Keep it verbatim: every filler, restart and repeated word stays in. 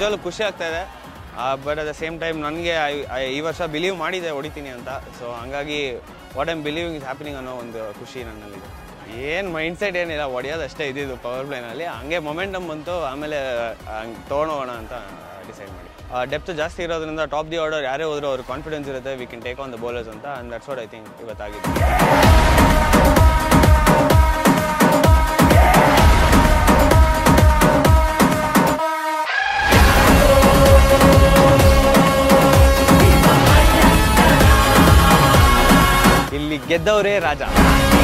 ನಿಜವಾಗ್ಲೂ ಖುಷಿ ಆಗ್ತಾ ಇದೆ. But at the same time ನನಗೆ ಈ ವರ್ಷ ಬಿಲೀವ್ ಮಾಡಿದೆ ಹೊಡಿತೀನಿ ಅಂತ. ಸೊ ಹಂಗಾಗಿ what I'm believing is happening ಅನ್ನೋ ಒಂದು ಖುಷಿ ನನ್ನಲ್ಲಿದೆ. ಏನು ಮೈಂಡ್ಸೆಟ್ ಏನಿಲ್ಲ, ಹೊಡೆಯೋದಷ್ಟೇ ಇದ್ದಿದ್ದು ಪವರ್ ಪ್ಲೇನಲ್ಲಿ. ಹಂಗೆ ಮೊಮೆಂಟಮ್ ಬಂತು, ಆಮೇಲೆ ಹಂಗೆ ತೊಗೊಂಡೋಗೋಣ ಅಂತ ಡಿಸೈಡ್ ಮಾಡಿ. ಡೆಪ್ತ್ ಜಾಸ್ತಿ ಇರೋದ್ರಿಂದ ಟಾಪ್ ದಿ ಆರ್ಡರ್ ಯಾರೇ ಹೋದರೂ ಅವ್ರ ಕಾನ್ಫಿಡೆನ್ಸ್ ಇರುತ್ತೆ, we can take on the bowlers ಅಂತ. And that's what I think ಇವತ್ತಾಗಿದೆ. ಇಲ್ಲಿ ಗೆದ್ದವರೇ ರಾಜ.